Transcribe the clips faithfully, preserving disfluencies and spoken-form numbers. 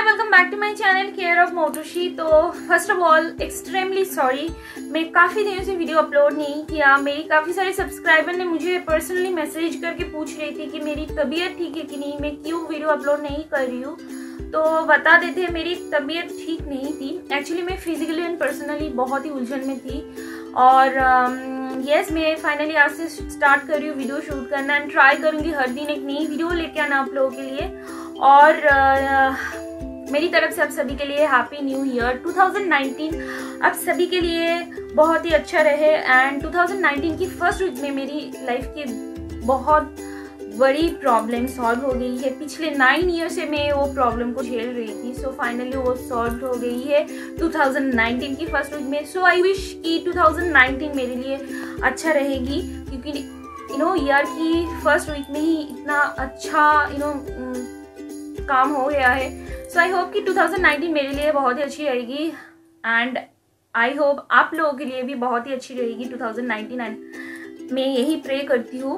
Hi, welcome back to my channel care of Motushi. तो first of all extremely sorry, मैं काफ़ी दिनों से वीडियो अपलोड नहीं किया। मेरी काफ़ी सारे सब्सक्राइबर ने मुझे पर्सनली मैसेज करके पूछ रही थी कि मेरी तबीयत ठीक है कि नहीं, मैं क्यों वीडियो अपलोड नहीं कर रही हूँ। तो बता देते हैं, मेरी तबीयत ठीक नहीं थी। एक्चुअली मैं फिजिकली एंड पर्सनली बहुत ही उलझन में थी और यस um, yes, मैं फाइनली आज से स्टार्ट कर रही हूँ वीडियो शूट करना एंड ट्राई करूँगी हर दिन एक नई वीडियो लेके आना आप लोगों के लिए। और uh, मेरी तरफ से आप सभी के लिए happy new year. Two thousand nineteen आप सभी के लिए बहुत ही अच्छा रहे। एंड टू थाउजेंड नाइनटीन की फर्स्ट वीक में मेरी लाइफ की बहुत बड़ी प्रॉब्लम सॉल्व हो गई है। पिछले नाइन ईयर से मैं वो प्रॉब्लम को झेल रही थी, सो so फाइनली वो सॉल्व हो गई है टू थाउजेंड नाइनटीन की फर्स्ट वीक में। सो आई विश कि टू थाउजेंड नाइनटीन मेरे लिए अच्छा रहेगी, क्योंकि यू नो ईयर की फर्स्ट वीक में ही इतना अच्छा यू you नो know, काम हो गया है। सो आई होप कि टू थाउजेंड नाइनटीन मेरे लिए बहुत ही अच्छी रहेगी एंड आई होप आप लोगों के लिए भी बहुत ही अच्छी रहेगी टू थाउजेंड नाइनटीन एंड मैं यही प्रे करती हूँ।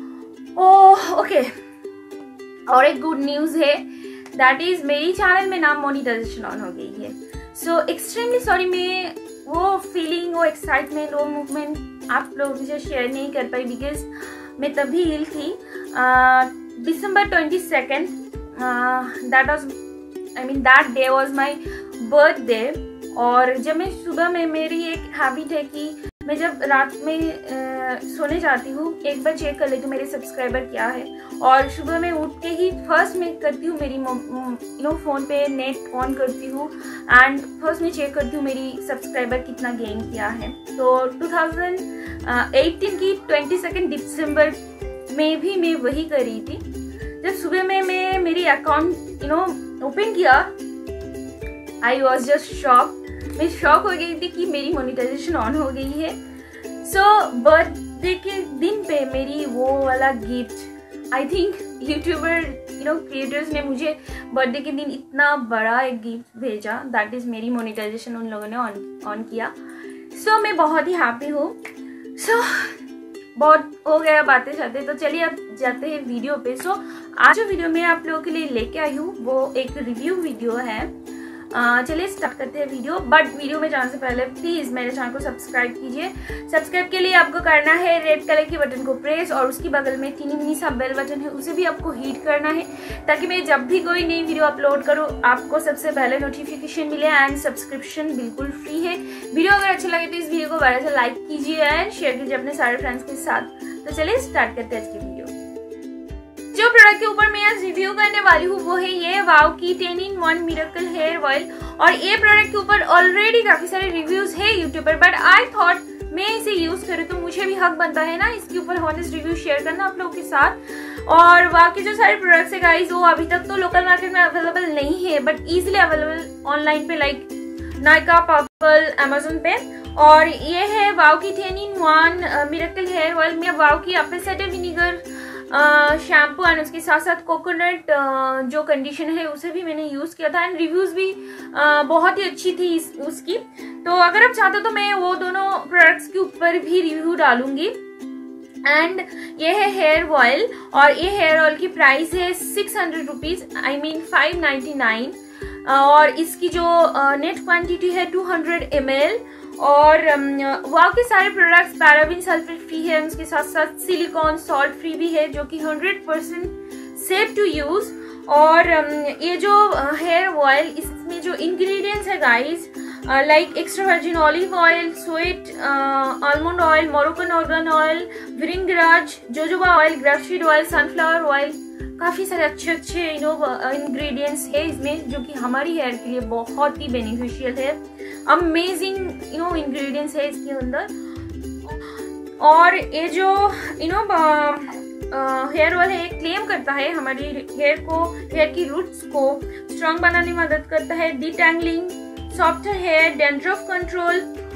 ओह ओके, और एक गुड न्यूज़ है, दैट इज़ मेरी चैनल में नाम मोनेटाइजेशन ऑन हो गई है। सो एक्सट्रीमली सॉरी, मैं वो फीलिंग, वो एक्साइटमेंट, वो मूवमेंट आप लोगों से शेयर नहीं कर पाई बिकॉज मैं तभी इल थी। December twenty second that was I mean that day was my birthday. और जब मैं सुबह में, मेरी एक हैबिट है कि मैं जब रात में आ, सोने जाती हूँ एक बार चेक कर लेती हूँ मेरे सब्सक्राइबर क्या है, और सुबह में उठ के ही फर्स्ट मैं करती हूँ मेरी यू नो फ़ोन पे नेट ऑन करती हूँ एंड फर्स्ट मैं चेक करती हूँ मेरी सब्सक्राइबर कितना गेन किया है। तो टू थाउजेंड एटीन की ट्वेंटी सेकेंड दिसंबर में भी मैं वही कर रही थी। जब सुबह में मैं मेरी अकाउंट यू नो ओपन किया, आई वॉज जस्ट शॉक। मैं शॉक हो गई थी कि मेरी मोनेटाइजेशन ऑन हो गई है। सो बर्थडे के दिन पे मेरी वो वाला gift, I think YouTuber you know creators ने मुझे बर्थडे के दिन इतना बड़ा एक गिफ्ट भेजा, दैट इज़ मेरी मोनेटाइजेशन उन लोगों ने ऑन ऑन किया। सो so, मैं बहुत ही हैप्पी हूँ। सो so, बहुत हो गया बातें जाते, तो चलिए अब जाते हैं वीडियो पे। सो so, आज जो वीडियो मैं आप लोगों के लिए लेके आई हूँ वो एक रिव्यू वीडियो है। Uh, चलिए स्टार्ट करते हैं वीडियो। बट वीडियो में जाने से पहले प्लीज़ मेरे चैनल को सब्सक्राइब कीजिए। सब्सक्राइब के लिए आपको करना है रेड कलर के बटन को प्रेस, और उसकी बगल में टीनी मिनी सा बेल बटन है उसे भी आपको हिट करना है, ताकि मैं जब भी कोई नई वीडियो अपलोड करूँ आपको सबसे पहले नोटिफिकेशन मिले। एंड सब्सक्रिप्शन बिल्कुल फ्री है। वीडियो अगर अच्छा लगे तो इस वीडियो को बड़ा सा लाइक कीजिए एंड शेयर कीजिए अपने सारे फ्रेंड्स के साथ। तो चलिए स्टार्ट करते हैं आज की वीडियो। जो प्रोडक्ट के ऊपर मैं आज रिव्यू करने वाली हूँ वो है ये वाव की ten in one miracle hair oil. और ये प्रोडक्ट के ऊपर ऑलरेडी काफी सारे रिव्यूज है यूट्यूब पर, बट आई थॉट मैं इसे यूज करूँ तो मुझे भी हक बनता है ना इसके ऊपर हॉनेस्ट रिव्यू शेयर करना आप लोगों के साथ। और वाव के जो सारे प्रोडक्ट्स है गाइस, वो अभी तक तो लोकल मार्केट में अवेलेबल नहीं है, बट इजिली अवेलेबल ऑनलाइन पे, लाइक नायका, पर्पल, अमेजोन पे। और ये है वाव की ten in one miracle hair oil में वाव की apple cider vinegar shampoo and उसके साथ साथ कोकोनट uh, जो कंडीशनर है उसे भी मैंने यूज़ किया था एंड रिव्यूज़ भी uh, बहुत ही अच्छी थी इस, उसकी। तो अगर आप चाहते हो तो मैं वो दोनों प्रोडक्ट्स के ऊपर भी रिव्यू डालूंगी। एंड ये है हेयर ऑयल, और ये हेयर ऑयल की प्राइस है six hundred rupees, I mean five ninety nine. और इसकी जो नेट क्वांटिटी है टू हंड्रेड एम एल। और वाव के सारे प्रोडक्ट्स पैराबिन सल्फेट फ्री है, उसके साथ साथ सिलिकॉन सॉल्ट फ्री भी है, जो कि hundred percent safe to use. और ये जो हेयर ऑयल, इसमें जो इंग्रेडिएंट्स है guys, like extra virgin olive oil, sweet almond oil, Moroccan argan oil, bhringraj, jojoba oil, grapeseed oil, sunflower oil, काफ़ी सारे अच्छे अच्छे यू नो इंग्रेडिएंट्स है इसमें, जो कि हमारी हेयर के लिए बहुत ही बेनिफिशियल है। अमेजिंग यू नो इंग्रेडिएंट्स है इसके अंदर। और ये जो यू नो हेयर ऑयल है, ये क्लेम करता है हमारी हेयर को, हेयर की रूट्स को स्ट्रॉन्ग बनाने में मदद करता है, detangling, softer hair, dandruff control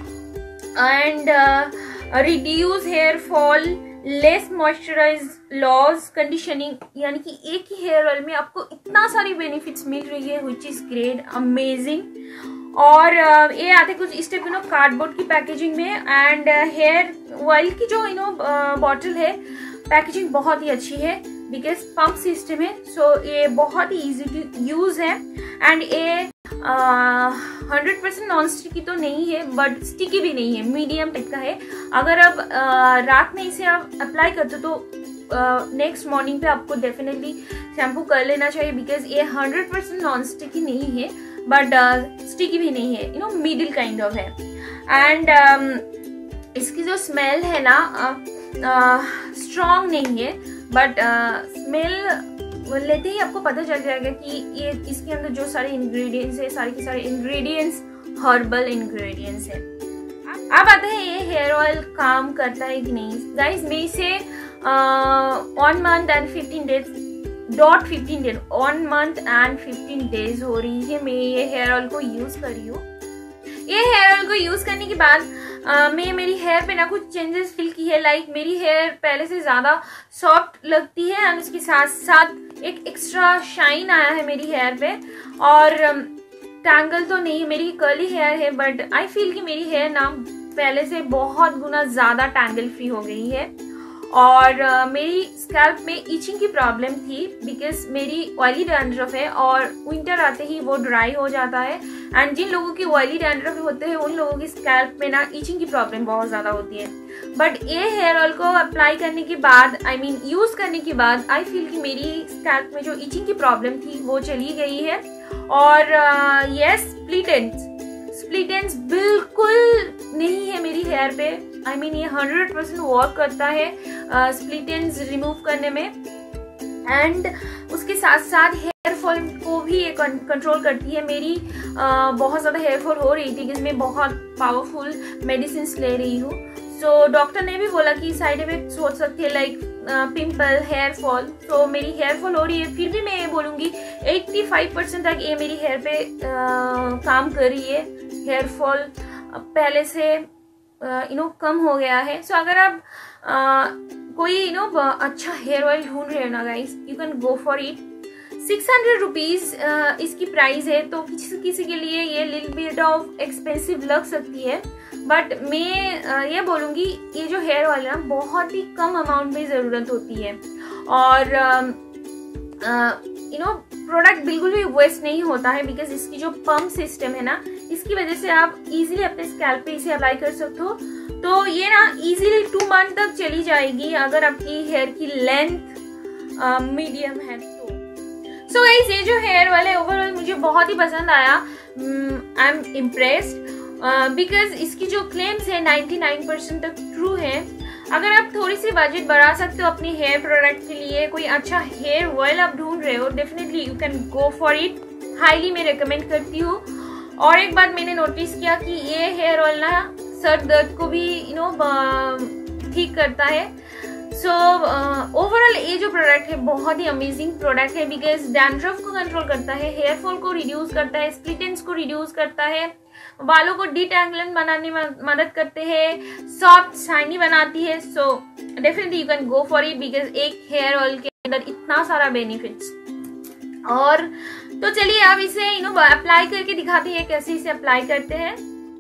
and reduce hair fall, less moisturise, loss, conditioning. यानी कि एक ही हेयर ऑयल में आपको इतना सारी बेनिफिट्स मिल रही है, विच इज ग्रेट, अमेजिंग। और uh, ये आते कुछ इस टाइप यू नो कार्डबोर्ड की पैकेजिंग में। एंड हेयर ऑयल की जो यू नो बॉटल है, पैकेजिंग बहुत ही अच्छी है, बिकॉज पंप सिस्टम है। सो so, ये बहुत ही ईजी टू यूज़ है एंड ये हंड्रेड परसेंट नॉन स्टिकी तो नहीं है बट स्टिकी भी नहीं है, मीडियम टाइप का है। अगर आप uh, रात में इसे आप अप्लाई करते हो तो नेक्स्ट uh, मॉर्निंग पे आपको डेफिनेटली शैम्पू कर लेना चाहिए, बिकॉज ये हंड्रेड परसेंट नॉन स्टिकी नहीं है बट स्टिकी uh, भी नहीं है, you know middle kind of है। एंड um, इसकी जो स्मेल है ना स्ट्रॉन्ग uh, uh, नहीं है बट स्मेल uh, लेते ही आपको पता चल जाएगा कि ये इसके अंदर जो सारे इंग्रेडिएंट्स है सारे के सारे इंग्रेडिएंट्स हर्बल इंग्रेडिएंट्स है। अब आते हैं ये हेयर ऑयल काम करता है कि नहीं। गाइस मैं इसे one month and fifteen days dot fifteen days one month and fifteen days हो रही है मैं ये हेयर ऑयल को यूज कर रही हूँ। ये हेयर ऑयल को यूज करने के बाद uh, मैं मेरी हेयर पे ना कुछ चेंजेस फील की है। लाइक like, मेरी हेयर पहले से ज़्यादा सॉफ्ट लगती है एंड उसके साथ साथ एक एक्स्ट्रा शाइन आया है मेरी हेयर पे। और टैंगल तो नहीं, मेरी कर्ली हेयर है बट आई फील कि मेरी हेयर ना पहले से बहुत गुना ज़्यादा टैंगल फ्री हो गई है। और uh, मेरी स्कैल्प में इचिंग की प्रॉब्लम थी बिकॉज मेरी ऑयली डैंड्रफ है और विंटर आते ही वो ड्राई हो जाता है। एंड जिन लोगों की ऑयली डैंड्रफ होते हैं उन लोगों की स्कैल्प में ना इचिंग की प्रॉब्लम बहुत ज़्यादा होती है। बट ये हेयर ऑयल को अप्लाई करने के बाद आई मीन यूज़ करने के बाद आई फील कि मेरी स्कैल्प में जो इचिंग की प्रॉब्लम थी वो चली गई है। और yes split ends split ends बिल्कुल नहीं है मेरी हेयर पे। आई मीन ये हंड्रेड परसेंट वर्क करता है स्प्लिट एंड्स रिमूव करने में। एंड उसके साथ साथ हेयर फॉल को भी ये कंट्रोल करती है। मेरी uh, बहुत ज़्यादा हेयर फॉल हो रही थी क्योंकि मैं बहुत पावरफुल मेडिसिन ले रही हूँ। सो so, डॉक्टर ने भी बोला कि साइड इफेक्ट्स हो सकते हैं लाइक पिंपल, हेयर फॉल। तो मेरी हेयर फॉल हो रही है, फिर भी मैं ये बोलूँगी पचासी परसेंट तक ये मेरी हेयर पे uh, काम कर रही है। हेयर फॉल पहले से यू नो कम हो गया है। सो so, अगर आप uh, कोई यू नो अच्छा हेयर ऑयल ढूंढ रहे हो ना guys, you can go for it. Six hundred rupees इसकी प्राइस है तो किसी किसी के लिए ये लिटिल बिट ऑफ एक्सपेंसिव लग सकती है बट मैं uh, ये बोलूँगी ये जो हेयर ऑयल है ना बहुत ही कम अमाउंट में ज़रूरत होती है। और यू नो प्रोडक्ट बिल्कुल भी वेस्ट नहीं होता है बिकॉज इसकी जो पंप सिस्टम है ना इसकी वजह से आप इजीली अपने स्कैल्प पे इसे अप्लाई कर सकते हो। तो ये ना इजीली टू मंथ तक चली जाएगी अगर आपकी हेयर की लेंथ मीडियम uh, है तो। सो so गाइस ये जो हेयर ऑयल है ओवरऑल मुझे बहुत ही पसंद आया। आई एम इम्प्रेस्ड बिकॉज इसकी जो क्लेम्स है नाइन्टी नाइन परसेंट तक ट्रू है। अगर आप थोड़ी सी बजट बढ़ा सकते हो अपनी हेयर प्रोडक्ट के लिए, कोई अच्छा हेयर ऑयल आप ढूंढ रहे हो, definitely you can go for it. Highly मैं रिकमेंड करती हूँ। और एक बात मैंने नोटिस किया कि ये हेयर ऑयल ना सर दर्द को भी यू नो ठीक करता है। सो ओवरऑल ये जो प्रोडक्ट है बहुत ही अमेजिंग प्रोडक्ट है बिकॉज डैंड्रफ को कंट्रोल करता है, हेयर फॉल को रिड्यूस करता है, स्प्लिट एंड्स को रिड्यूस करता है, बालों को डिटैंगलिंग बनाने में मदद करते हैं, सॉफ्ट शाइनी बनाती है। So definitely you can go for it because एक हेयर ऑयल के अंदर इतना सारा बेनिफिट्स। और तो चलिए अब इसे यू नो अप्लाई करके दिखाते हैं कैसे इसे अप्लाई करते हैं।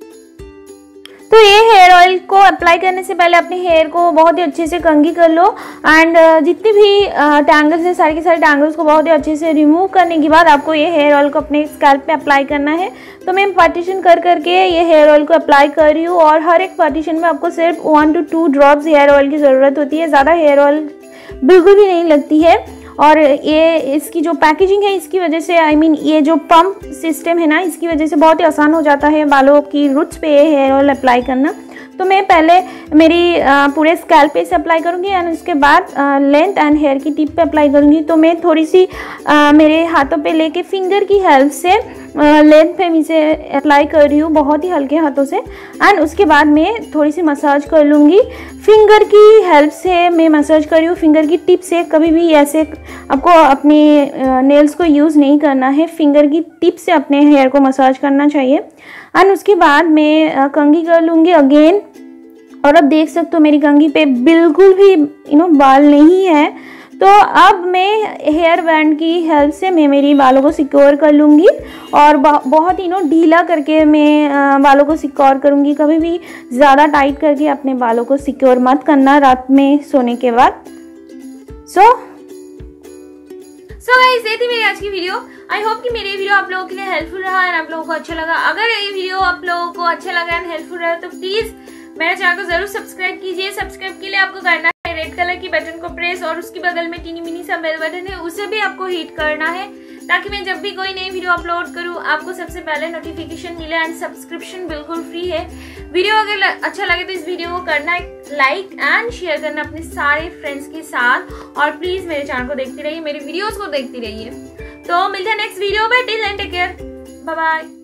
तो ये हेयर ऑयल को अप्लाई करने से पहले अपने हेयर को बहुत ही अच्छे से कंघी कर लो एंड जितने भी टैंगल्स हैं सारे के सारे टैंगल्स को बहुत ही अच्छे से रिमूव करने के बाद आपको ये हेयर ऑयल को अपने स्कैल्प पे अप्लाई करना है। तो मैं पार्टीशन कर करके ये हेयर ऑयल को अप्लाई कर रही हूँ और हर एक पार्टीशन में आपको सिर्फ one two two drops hair oil की ज़रूरत होती है, ज़्यादा हेयर ऑयल बिल्कुल भी नहीं लगती है। और ये इसकी जो पैकेजिंग है इसकी वजह से आई I मीन mean, ये जो पंप सिस्टम है ना इसकी वजह से बहुत ही आसान हो जाता है बालों की रूट्स पे ये हेयर ऑयल अप्लाई करना। तो मैं पहले मेरी आ, पूरे स्कैल्प पे से अप्लाई करूँगी एंड उसके बाद लेंथ एंड हेयर की टिप पे अप्लाई करूँगी। तो मैं थोड़ी सी आ, मेरे हाथों पे लेके फिंगर की हेल्प से लेंथ पे इसे अप्लाई कर रही हूँ बहुत ही हल्के हाथों से एंड उसके बाद मैं थोड़ी सी मसाज कर लूँगी। फिंगर की हेल्प से मैं मसाज कर रही हूँ, फिंगर की टिप से। कभी भी ऐसे आपको अपने नेल्स को यूज़ नहीं करना है, फिंगर की टिप से अपने हेयर को मसाज करना चाहिए। एंड उसके बाद मैं कंघी कर लूँगी अगेन। और अब देख सकते हो मेरी कंघी पे बिल्कुल भी यू नो बाल नहीं है। तो अब मैं हेयर बैंड की हेल्प से मैं मेरी बालों को सिक्योर कर लूँगी और बहुत ही नो ढीला करके मैं बालों को सिक्योर करूँगी। कभी भी ज़्यादा टाइट करके अपने बालों को सिक्योर मत करना रात में सोने के बाद। सो सो गाइस, ये थी मेरी आज की वीडियो। आई होप कि मेरी वीडियो आप लोगों के लिए हेल्पफुल रहा एंड आप लोगों को अच्छा लगा। अगर ये वीडियो आप लोगों को अच्छा लगा एंड हेल्पफुल रहा तो प्लीज मेरे चैनल को जरूर सब्सक्राइब कीजिए। सब्सक्राइब के लिए आपको करना है रेड कलर की बटन को प्रेस और उसके बगल में टीनी मिनी सा बेल बटन है, उसे भी आपको हिट करना है ताकि मैं जब भी कोई नई वीडियो अपलोड करूं आपको सबसे पहले नोटिफिकेशन मिले। एंड सब्सक्रिप्शन बिल्कुल फ्री है। वीडियो अगर अच्छा लगे तो इस वीडियो को करना है लाइक एंड शेयर करना अपने सारे फ्रेंड्स के साथ और प्लीज मेरे चैनल को देखती रहिए, मेरी वीडियोस को देखती रहिए। तो मिलते हैं नेक्स्ट वीडियो में। Till then take care, bye bye.